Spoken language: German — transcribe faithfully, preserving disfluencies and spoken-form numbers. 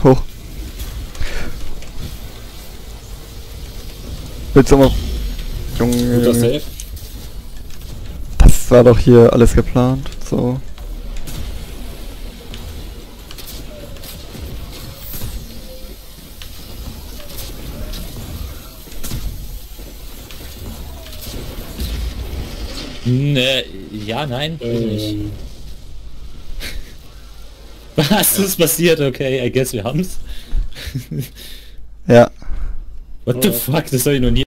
Hoch. Willst du mal... Junge, Guter Junge. Safe. Das war doch hier alles geplant. So. Ne, ja, nein, will ich nicht. Ähm, Was ist passiert? Okay, I guess wir haben's. Ja. What the fuck, das habe ich noch nie